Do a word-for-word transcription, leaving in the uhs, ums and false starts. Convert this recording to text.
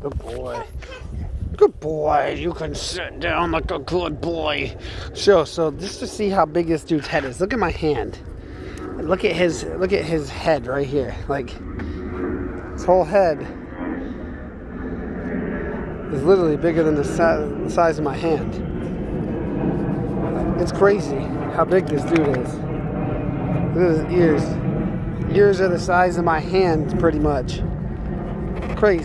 Good boy. Good boy. You can sit down like a good boy. So, so just to see how big this dude's head is, look at my hand. Look at his, look at his head right here. Like, his whole head is literally bigger than the, si the size of my hand. It's crazy how big this dude is. Look at his ears. Ears are the size of my hand, pretty much. Crazy.